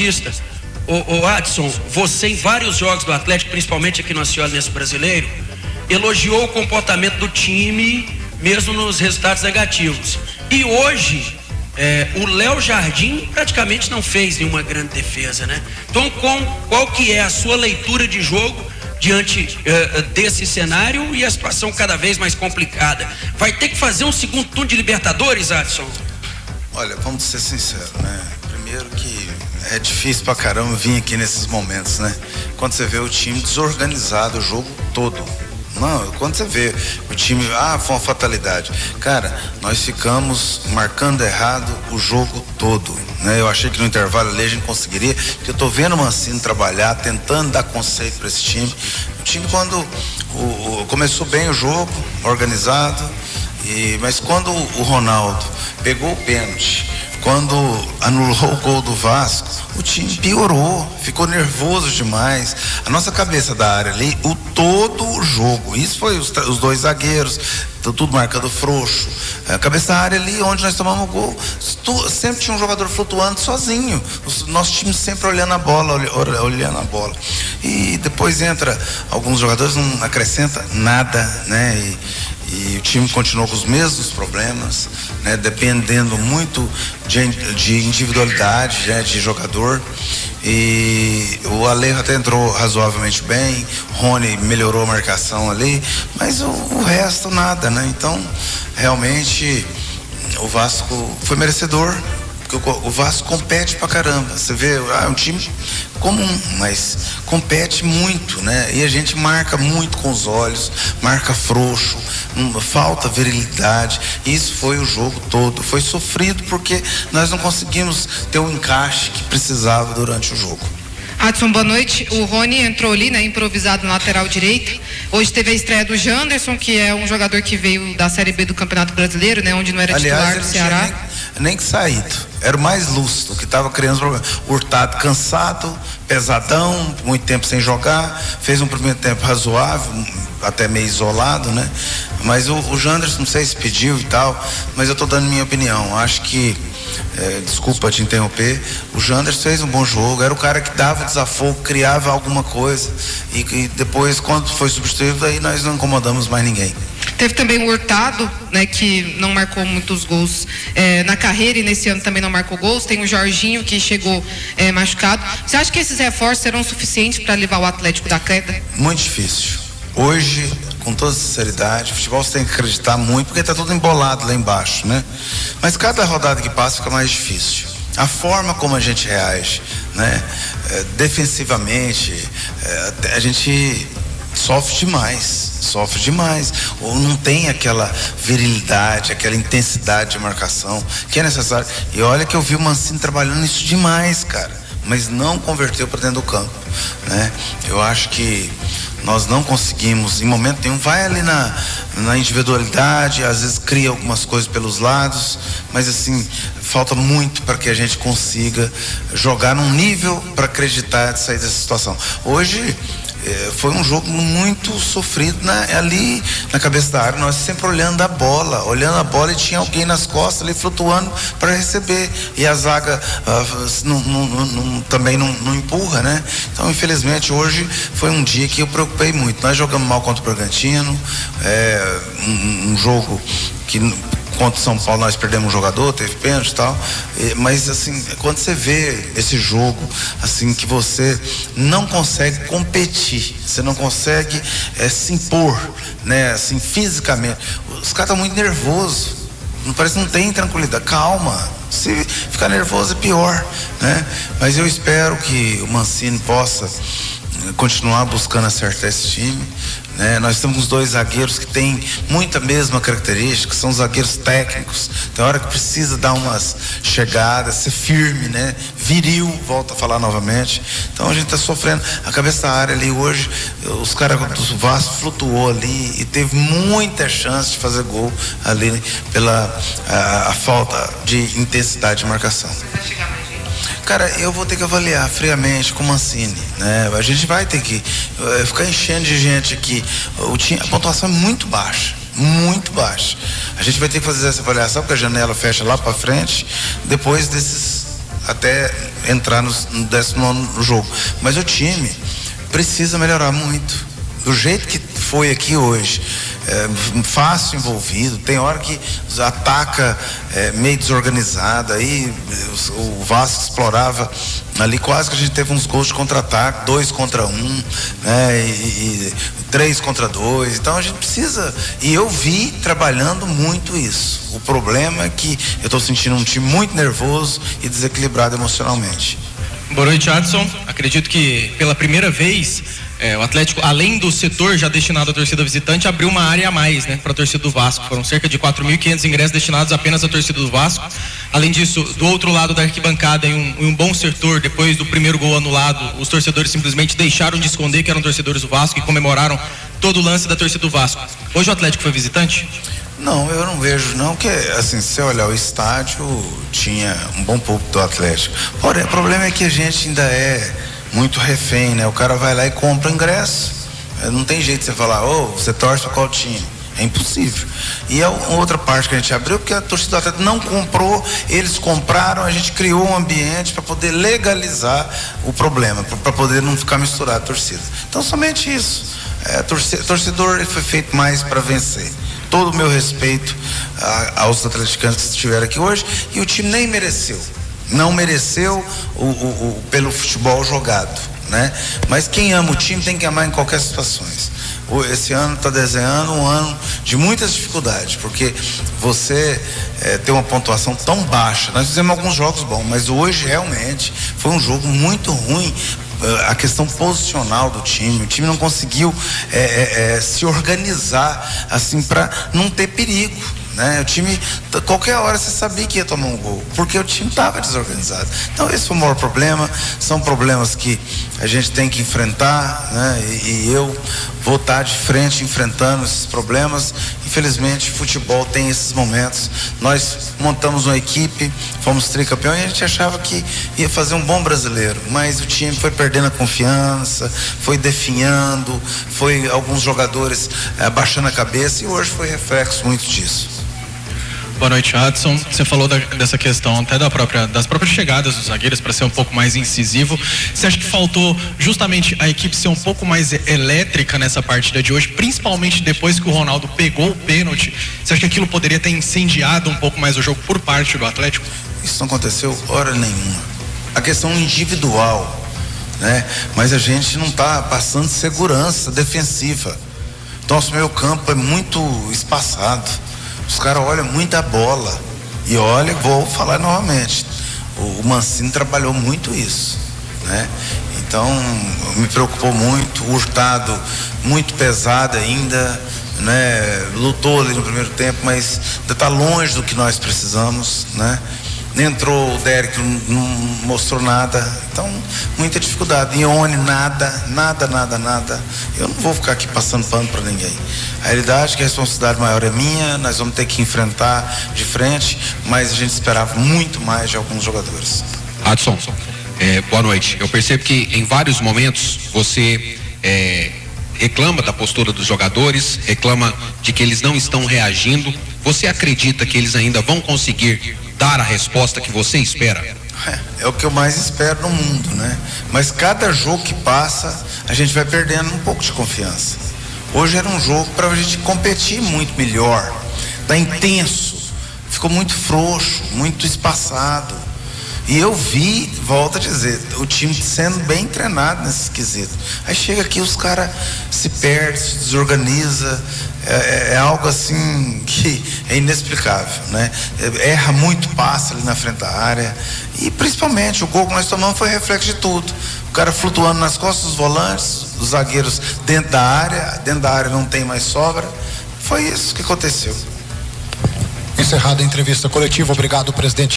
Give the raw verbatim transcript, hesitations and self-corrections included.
O, o Adson, você em vários jogos do Atlético, principalmente aqui no Aciolense Brasileiro, elogiou o comportamento do time, mesmo nos resultados negativos. E hoje, é, o Léo Jardim praticamente não fez nenhuma grande defesa, né? Então, com, qual que é a sua leitura de jogo diante uh, desse cenário e a situação cada vez mais complicada? Vai ter que fazer um segundo turno de Libertadores, Adson? Olha, vamos ser sinceros, né? Primeiro que é difícil pra caramba vir aqui nesses momentos, né? Quando você vê o time desorganizado o jogo todo. Não, quando você vê o time, ah, foi uma fatalidade. Cara, nós ficamos marcando errado o jogo todo, né? Eu achei que no intervalo ali a gente conseguiria, porque eu tô vendo o Mancini trabalhar, tentando dar conceito para esse time. O time quando o, o, começou bem o jogo, organizado, e, mas quando o Ronaldo pegou o pênalti, quando anulou o gol do Vasco, o time piorou, ficou nervoso demais. A nossa cabeça da área ali, o todo o jogo, isso foi os, os dois zagueiros, tudo marcando frouxo. A cabeça da área ali, onde nós tomamos o gol, tu, sempre tinha um jogador flutuando sozinho. O nosso time sempre olhando a bola, olhando a bola. E depois entra alguns jogadores, não acrescenta nada, né? E, E o time continuou com os mesmos problemas, né, dependendo muito de, de individualidade, né, de jogador. E o Alejo até entrou razoavelmente bem, Rony melhorou a marcação ali, mas o, o resto nada, né? Então, realmente, o Vasco foi merecedor, porque o, o Vasco compete pra caramba. Você vê, ah, é um time comum, mas compete muito, né? E a gente marca muito com os olhos, marca frouxo, falta virilidade. Isso foi o jogo todo, foi sofrido porque nós não conseguimos ter o encaixe que precisava durante o jogo. Adson, boa noite. O Rony entrou ali, né, improvisado na lateral direita. Hoje teve a estreia do Janderson, que é um jogador que veio da Série B do Campeonato Brasileiro, né, onde não era Aliás, titular do Ceará. Nem, nem que saído. Era o mais lúcido, que estava criando problemas. Hurtado cansado, pesadão, muito tempo sem jogar, fez um primeiro tempo razoável, até meio isolado, né? Mas o, o Janderson, não sei se pediu e tal, mas eu estou dando minha opinião. Acho que, é, desculpa te interromper, o Janderson fez um bom jogo, era o cara que dava desafogo, criava alguma coisa, e, e depois, quando foi substituído, aí nós não incomodamos mais ninguém. Teve também o Hurtado, né, que não marcou muitos gols é, na carreira e nesse ano também não marcou gols. Tem o Jorginho, que chegou é, machucado. Você acha que esses reforços serão suficientes para levar o Atlético da queda? Muito difícil. Hoje, com toda sinceridade, o futebol você tem que acreditar muito, porque está tudo embolado lá embaixo, né? Mas cada rodada que passa fica mais difícil. A forma como a gente reage, né? É, defensivamente, é, a gente sofre demais, sofre demais, ou não tem aquela virilidade, aquela intensidade de marcação que é necessário. E olha que eu vi o Mancini trabalhando isso demais, cara, mas não converteu para dentro do campo, né? Eu acho que nós não conseguimos em momento nenhum. Vai ali na, na individualidade, às vezes cria algumas coisas pelos lados, mas assim, falta muito para que a gente consiga jogar num nível para acreditar de sair dessa situação. Hoje É, foi um jogo muito sofrido na, ali na cabeça da área, nós sempre olhando a bola, olhando a bola e tinha alguém nas costas ali flutuando para receber, e a zaga uh, não, não, não, também não, não empurra, né? Então, infelizmente, hoje foi um dia que eu preocupei muito. Nós jogamos mal contra o Bragantino, é, um, um jogo que contra o São Paulo nós perdemos um jogador, teve pênalti e tal, mas assim, quando você vê esse jogo, assim, que você não consegue competir, você não consegue é, se impor, né, assim, fisicamente, os caras estão muito nervosos, não parece que não tem tranquilidade, calma, se ficar nervoso é pior, né, mas eu espero que o Mancini possa continuar buscando acertar esse time, né? Nós temos os dois zagueiros que têm muita mesma característica, são zagueiros técnicos, tem hora que precisa dar umas chegadas, ser firme, né? Viril, volto a falar novamente. Então a gente está sofrendo, a cabeça da área ali hoje, os caras do Vasco flutuou ali e teve muita chance de fazer gol ali, né? Pela a, a falta de intensidade de marcação. Cara, eu vou ter que avaliar friamente com o Mancini, né? A gente vai ter que uh, ficar enchendo de gente aqui. O time, a pontuação é muito baixa, muito baixa. A gente vai ter que fazer essa avaliação, porque a janela fecha lá para frente, depois desses até entrar no, no décimo nono jogo. Mas o time precisa melhorar muito. Do jeito que foi aqui hoje, é, fácil envolvido, tem hora que ataca é, meio desorganizado, aí o, o Vasco explorava ali, quase que a gente teve uns gols de contra-ataque, dois contra um, né, e, e três contra dois. Então a gente precisa, e eu vi trabalhando muito isso. O problema é que eu estou sentindo um time muito nervoso e desequilibrado emocionalmente. Boa noite, Adson. Acredito que pela primeira vez é, o Atlético, além do setor já destinado à torcida visitante, abriu uma área a mais, né, para a torcida do Vasco. Foram cerca de quatro mil e quinhentos ingressos destinados apenas à torcida do Vasco. Além disso, do outro lado da arquibancada, em um, em um bom setor, depois do primeiro gol anulado, os torcedores simplesmente deixaram de esconder que eram torcedores do Vasco e comemoraram todo o lance da torcida do Vasco. Hoje o Atlético foi visitante? Não, eu não vejo não, que assim, se você olhar o estádio, tinha um bom público do Atlético. Porém, o problema é que a gente ainda é muito refém, né? O cara vai lá e compra ingresso. Não tem jeito de você falar, ô, oh, você torce para qual time? É impossível. E a outra parte que a gente abriu, porque a torcida do Atlético não comprou, eles compraram, a gente criou um ambiente para poder legalizar o problema, para poder não ficar misturado a torcida. Então, somente isso. É, torcedor ele foi feito mais para vencer. Todo o meu respeito a, aos atleticanos que estiveram aqui hoje, e o time nem mereceu. Não mereceu o, o, o, pelo futebol jogado, né? Mas quem ama o time tem que amar em qualquer situação. Esse ano está desenhando um ano de muitas dificuldades, porque você é, tem uma pontuação tão baixa. Nós fizemos alguns jogos bons, mas hoje realmente foi um jogo muito ruim. A questão posicional do time, o time não conseguiu é, é, é, se organizar assim para não ter perigo, né? O time, qualquer hora você sabia que ia tomar um gol, porque o time estava desorganizado. Então esse foi o maior problema. São problemas que a gente tem que enfrentar, né? E, e eu vou estar de frente enfrentando esses problemas. Infelizmente, futebol tem esses momentos. Nós montamos uma equipe, fomos tricampeão e a gente achava que ia fazer um bom brasileiro, mas o time foi perdendo a confiança, foi definhando, foi alguns jogadores é, baixando a cabeça, e hoje foi reflexo muito disso. Boa noite, Adson. Você falou da, dessa questão até da própria, das próprias chegadas dos zagueiros, para ser um pouco mais incisivo. Você acha que faltou justamente a equipe ser um pouco mais elétrica nessa partida de hoje, principalmente depois que o Ronaldo pegou o pênalti? Você acha que aquilo poderia ter incendiado um pouco mais o jogo por parte do Atlético? Isso não aconteceu hora nenhuma. A questão individual, né? Mas a gente não está passando segurança defensiva. Nosso meio campo é muito espaçado. Os caras olham muito a bola. E olha, vou falar novamente, o Mancini trabalhou muito isso, né? Então me preocupou muito. O Hurtado muito pesado ainda, né? Lutou ali no primeiro tempo, mas ainda está longe do que nós precisamos, né? Entrou o Derek, não, não mostrou nada. Então, muita dificuldade. Ione, nada, nada, nada, nada. Eu não vou ficar aqui passando pano para ninguém. A realidade é que a responsabilidade maior é minha. Nós vamos ter que enfrentar de frente, mas a gente esperava muito mais de alguns jogadores. Adson, é, boa noite. Eu percebo que em vários momentos você é, reclama da postura dos jogadores, reclama de que eles não estão reagindo. Você acredita que eles ainda vão conseguir dar a resposta que você espera? É, é o que eu mais espero no mundo, né? Mas cada jogo que passa, a gente vai perdendo um pouco de confiança. Hoje era um jogo para a gente competir muito melhor. Tá intenso, ficou muito frouxo, muito espaçado. E eu vi, volto a dizer, o time sendo bem treinado nesse quesito. Aí chega aqui, os caras se perdem, se desorganiza. É, é algo assim que é inexplicável, né? Erra muito passe ali na frente da área. E principalmente o gol que nós tomamos foi reflexo de tudo. O cara flutuando nas costas dos volantes, os zagueiros dentro da área, dentro da área não tem mais sobra. Foi isso que aconteceu. Encerrada a entrevista coletiva, obrigado, presidente.